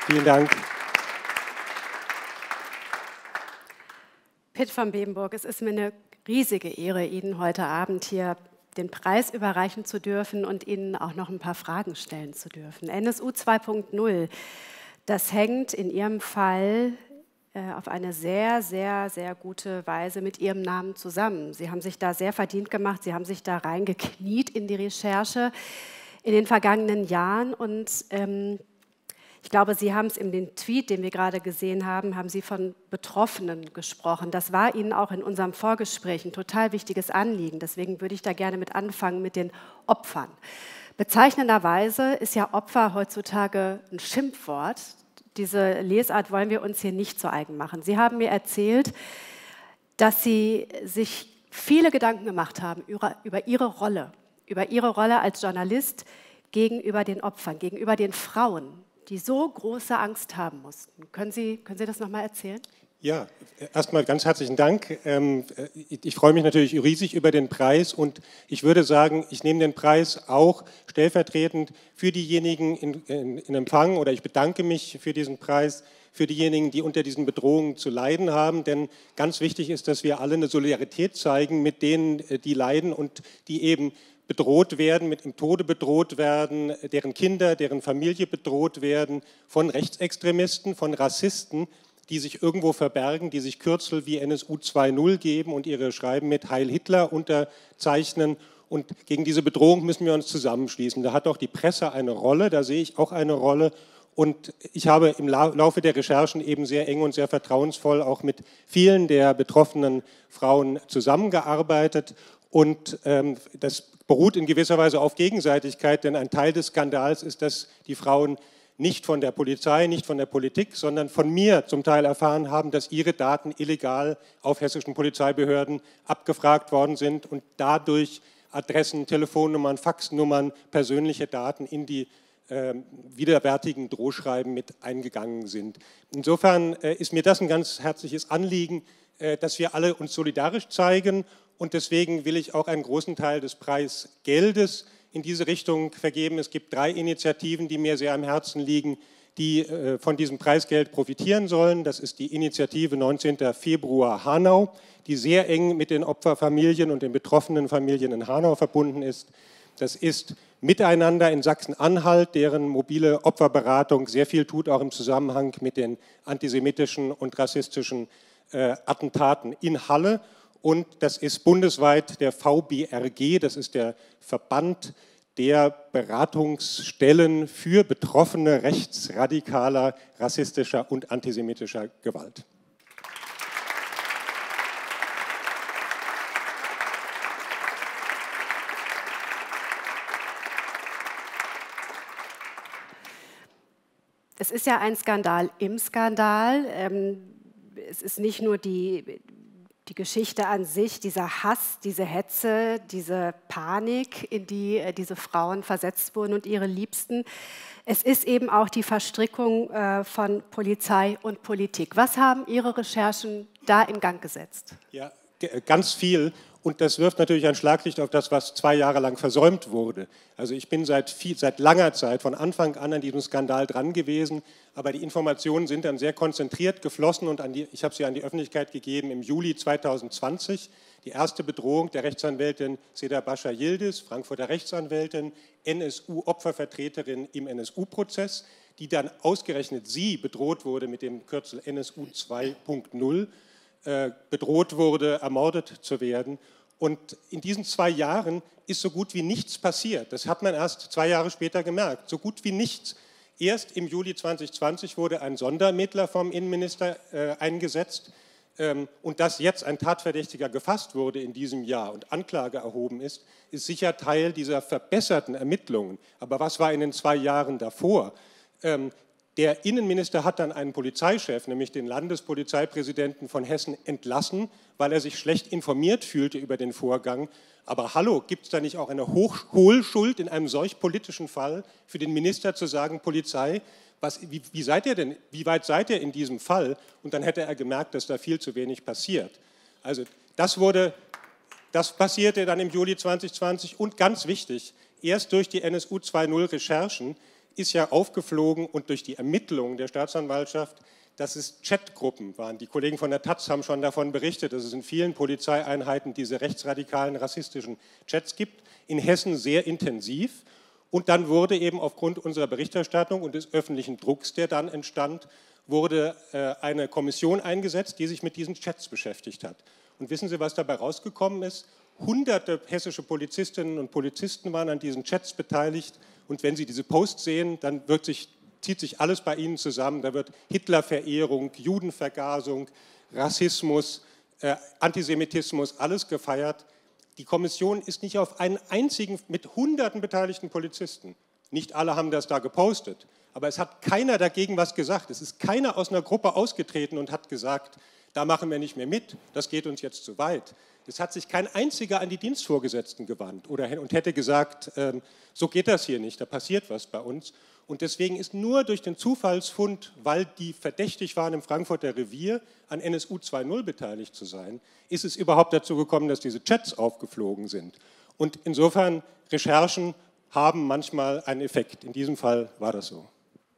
Vielen Dank. Pitt van Beebenburg, es ist mir eine riesige Ehre, Ihnen heute Abend hier den Preis überreichen zu dürfen und Ihnen auch noch ein paar Fragen stellen zu dürfen. NSU 2.0, das hängt in Ihrem Fall auf eine sehr, sehr, sehr gute Weise mit Ihrem Namen zusammen. Sie haben sich da sehr verdient gemacht, Sie haben sich da reingekniet in die Recherche in den vergangenen Jahren und ich glaube, Sie haben es in dem Tweet, den wir gerade gesehen haben, haben Sie von Betroffenen gesprochen. Das war Ihnen auch in unserem Vorgespräch ein total wichtiges Anliegen. Deswegen würde ich da gerne mit anfangen mit den Opfern. Bezeichnenderweise ist ja Opfer heutzutage ein Schimpfwort. Diese Lesart wollen wir uns hier nicht zu eigen machen. Sie haben mir erzählt, dass Sie sich viele Gedanken gemacht haben über Ihre Rolle als Journalist gegenüber den Opfern, gegenüber den Frauen, die so große Angst haben mussten. Können Sie das nochmal erzählen? Ja, erstmal ganz herzlichen Dank. Ich freue mich natürlich riesig über den Preis und ich würde sagen, ich nehme den Preis auch stellvertretend für diejenigen in Empfang oder ich bedanke mich für diesen Preis, für diejenigen, die unter diesen Bedrohungen zu leiden haben, denn ganz wichtig ist, dass wir alle eine Solidarität zeigen mit denen, die leiden und die eben bedroht werden, mit dem Tode bedroht werden, deren Kinder, deren Familie bedroht werden von Rechtsextremisten, von Rassisten, die sich irgendwo verbergen, die sich Kürzel wie NSU 2.0 geben und ihre Schreiben mit Heil Hitler unterzeichnen. Und gegen diese Bedrohung müssen wir uns zusammenschließen. Da hat auch die Presse eine Rolle, da sehe ich auch eine Rolle. Und ich habe im Laufe der Recherchen eben sehr eng und sehr vertrauensvoll auch mit vielen der betroffenen Frauen zusammengearbeitet. Und das beruht in gewisser Weise auf Gegenseitigkeit, denn ein Teil des Skandals ist, dass die Frauen nicht von der Polizei, nicht von der Politik, sondern von mir zum Teil erfahren haben, dass ihre Daten illegal auf hessischen Polizeibehörden abgefragt worden sind und dadurch Adressen, Telefonnummern, Faxnummern, persönliche Daten in die widerwärtigen Drohschreiben mit eingegangen sind. Insofern ist mir das ein ganz herzliches Anliegen, dass wir alle uns solidarisch zeigen und deswegen will ich auch einen großen Teil des Preisgeldes in diese Richtung vergeben. Es gibt 3 Initiativen, die mir sehr am Herzen liegen, die von diesem Preisgeld profitieren sollen. Das ist die Initiative 19. Februar Hanau, die sehr eng mit den Opferfamilien und den betroffenen Familien in Hanau verbunden ist. Das ist Miteinander in Sachsen-Anhalt, deren mobile Opferberatung sehr viel tut, auch im Zusammenhang mit den antisemitischen und rassistischen Attentaten in Halle. Und das ist bundesweit der VBRG, das ist der Verband der Beratungsstellen für Betroffene rechtsradikaler, rassistischer und antisemitischer Gewalt. Es ist ja ein Skandal im Skandal. Es ist nicht nur die Geschichte an sich, dieser Hass, diese Hetze, diese Panik, in die diese Frauen versetzt wurden und ihre Liebsten. Es ist eben auch die Verstrickung von Polizei und Politik. Was haben Ihre Recherchen da in Gang gesetzt? Ja, ganz viel. Und das wirft natürlich ein Schlaglicht auf das, was 2 Jahre lang versäumt wurde. Also ich bin seit langer Zeit, von Anfang an diesem Skandal dran gewesen, aber die Informationen sind dann sehr konzentriert geflossen und ich habe sie an die Öffentlichkeit gegeben im Juli 2020. Die erste Bedrohung der Rechtsanwältin Seda Bascha Yildiz, Frankfurter Rechtsanwältin, NSU-Opfervertreterin im NSU-Prozess, die dann ausgerechnet sie bedroht wurde mit dem Kürzel NSU 2.0, bedroht wurde, ermordet zu werden. Und in diesen 2 Jahren ist so gut wie nichts passiert. Das hat man erst 2 Jahre später gemerkt. So gut wie nichts. Erst im Juli 2020 wurde ein Sonderermittler vom Innenminister eingesetzt. Und dass jetzt ein Tatverdächtiger gefasst wurde in diesem Jahr und Anklage erhoben ist sicher Teil dieser verbesserten Ermittlungen. Aber was war in den 2 Jahren davor? Der Innenminister hat dann einen Polizeichef, nämlich den Landespolizeipräsidenten von Hessen, entlassen, weil er sich schlecht informiert fühlte über den Vorgang. Aber hallo, gibt es da nicht auch eine Hohlschuld in einem solch politischen Fall für den Minister zu sagen, Polizei, wie seid ihr denn, wie weit seid ihr in diesem Fall? Und dann hätte er gemerkt, dass da viel zu wenig passiert. Also das passierte dann im Juli 2020 und ganz wichtig, erst durch die NSU 2.0 Recherchen ist ja aufgeflogen und durch die Ermittlungen der Staatsanwaltschaft, dass es Chatgruppen waren. Die Kollegen von der Taz haben schon davon berichtet, dass es in vielen Polizeieinheiten diese rechtsradikalen, rassistischen Chats gibt, in Hessen sehr intensiv. Und dann wurde eben aufgrund unserer Berichterstattung und des öffentlichen Drucks, der dann entstand, wurde eine Kommission eingesetzt, die sich mit diesen Chats beschäftigt hat. Und wissen Sie, was dabei rausgekommen ist? Hunderte hessische Polizistinnen und Polizisten waren an diesen Chats beteiligt. Und wenn Sie diese Posts sehen, dann zieht sich alles bei Ihnen zusammen. Da wird Hitlerverehrung, Judenvergasung, Rassismus, Antisemitismus, alles gefeiert. Die Kommission ist nicht auf einen einzigen, mit hunderten beteiligten Polizisten. Nicht alle haben das da gepostet, aber es hat keiner dagegen was gesagt. Es ist keiner aus einer Gruppe ausgetreten und hat gesagt, da machen wir nicht mehr mit, das geht uns jetzt zu weit. Es hat sich kein einziger an die Dienstvorgesetzten gewandt und hätte gesagt, so geht das hier nicht, da passiert was bei uns. Und deswegen ist nur durch den Zufallsfund, weil die verdächtig waren, im Frankfurter Revier an NSU 2.0 beteiligt zu sein, ist es überhaupt dazu gekommen, dass diese Chats aufgeflogen sind. Und insofern, Recherchen haben manchmal einen Effekt. In diesem Fall war das so.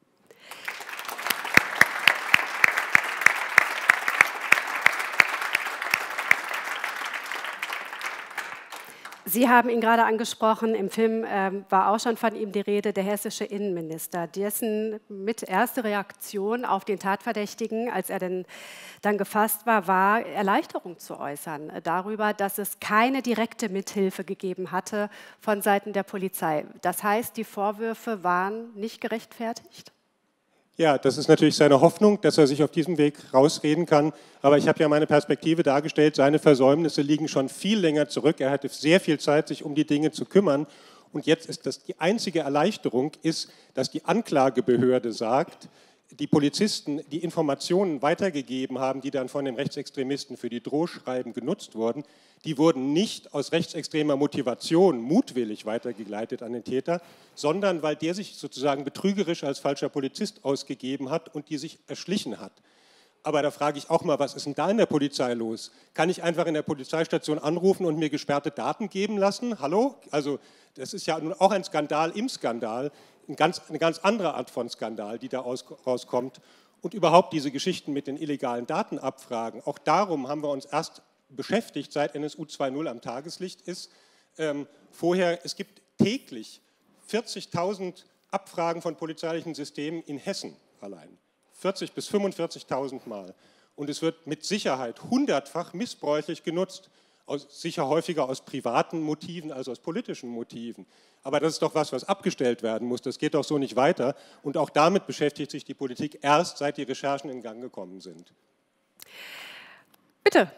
Sie haben ihn gerade angesprochen, im Film war auch schon von ihm die Rede, der hessische Innenminister, dessen mit erste Reaktion auf den Tatverdächtigen, als er dann gefasst war, Erleichterung zu äußern darüber, dass es keine direkte Mithilfe gegeben hatte von Seiten der Polizei. Das heißt, die Vorwürfe waren nicht gerechtfertigt? Ja, das ist natürlich seine Hoffnung, dass er sich auf diesem Weg rausreden kann. Aber ich habe ja meine Perspektive dargestellt, seine Versäumnisse liegen schon viel länger zurück. Er hatte sehr viel Zeit, sich um die Dinge zu kümmern. Und jetzt ist das die einzige Erleichterung, ist, dass die Anklagebehörde sagt, die Polizisten die Informationen weitergegeben haben, die dann von den Rechtsextremisten für die Drohschreiben genutzt wurden, die wurden nicht aus rechtsextremer Motivation mutwillig weitergeleitet an den Täter, sondern weil der sich sozusagen betrügerisch als falscher Polizist ausgegeben hat und die sich erschlichen hat. Aber da frage ich auch mal, was ist denn da in der Polizei los? Kann ich einfach in der Polizeistation anrufen und mir gesperrte Daten geben lassen? Hallo? Also das ist ja nun auch ein Skandal im Skandal, eine ganz andere Art von Skandal, die da rauskommt. Und überhaupt diese Geschichten mit den illegalen Datenabfragen, auch darum haben wir uns erst beschäftigt, seit NSU 2.0 am Tageslicht ist. Vorher, es gibt täglich 40.000 Abfragen von polizeilichen Systemen in Hessen allein. 40.000 bis 45.000 Mal. Und es wird mit Sicherheit hundertfach missbräuchlich genutzt, sicher häufiger aus privaten Motiven als aus politischen Motiven. Aber das ist doch was abgestellt werden muss. Das geht doch so nicht weiter. Und auch damit beschäftigt sich die Politik erst, seit die Recherchen in Gang gekommen sind. Bitte.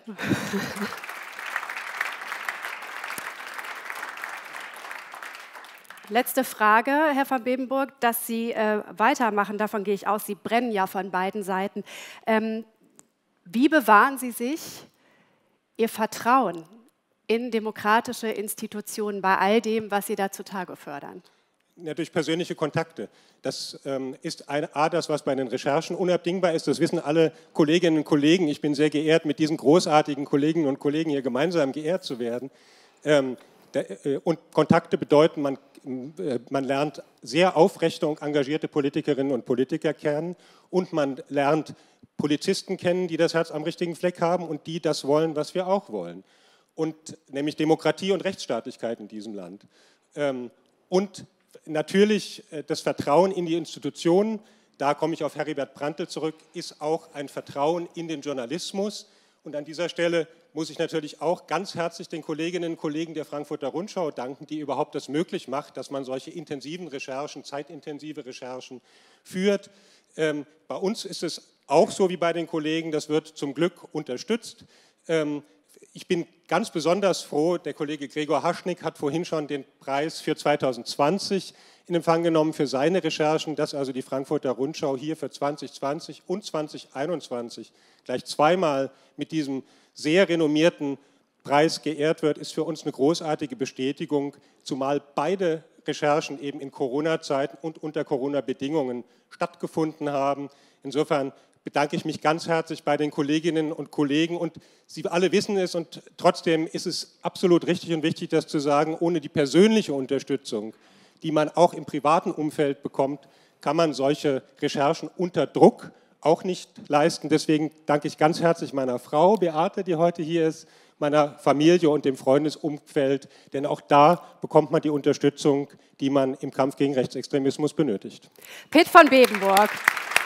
Letzte Frage, Herr van Bebenburg, dass Sie weitermachen, davon gehe ich aus, Sie brennen ja von beiden Seiten. Wie bewahren Sie sich Ihr Vertrauen in demokratische Institutionen bei all dem, was Sie da zutage fördern? Ja, durch persönliche Kontakte. Das ist das, was bei den Recherchen unabdingbar ist. Das wissen alle Kolleginnen und Kollegen. Ich bin sehr geehrt, mit diesen großartigen Kolleginnen und Kollegen hier gemeinsam geehrt zu werden. Und Kontakte bedeuten, man lernt sehr aufrechte und engagierte Politikerinnen und Politiker kennen und man lernt Polizisten kennen, die das Herz am richtigen Fleck haben und die das wollen, was wir auch wollen. Und nämlich Demokratie und Rechtsstaatlichkeit in diesem Land. Und natürlich das Vertrauen in die Institutionen, da komme ich auf Heribert Prantl zurück, ist auch ein Vertrauen in den Journalismus. Und an dieser Stelle muss ich natürlich auch ganz herzlich den Kolleginnen und Kollegen der Frankfurter Rundschau danken, die überhaupt das möglich macht, dass man solche intensiven Recherchen, zeitintensive Recherchen führt. Bei uns ist es auch so wie bei den Kollegen, das wird zum Glück unterstützt. Ich bin ganz besonders froh, der Kollege Gregor Haschnick hat vorhin schon den Preis für 2020 in Empfang genommen für seine Recherchen, dass also die Frankfurter Rundschau hier für 2020 und 2021 gleich zweimal mit diesem sehr renommierten Preis geehrt wird, ist für uns eine großartige Bestätigung, zumal beide Recherchen eben in Corona-Zeiten und unter Corona-Bedingungen stattgefunden haben. Insofern bedanke ich mich ganz herzlich bei den Kolleginnen und Kollegen und Sie alle wissen es und trotzdem ist es absolut richtig und wichtig, das zu sagen, ohne die persönliche Unterstützung die man auch im privaten Umfeld bekommt, kann man solche Recherchen unter Druck auch nicht leisten. Deswegen danke ich ganz herzlich meiner Frau Beate, die heute hier ist, meiner Familie und dem Freundesumfeld, denn auch da bekommt man die Unterstützung, die man im Kampf gegen Rechtsextremismus benötigt. Pitt von Bevenburg.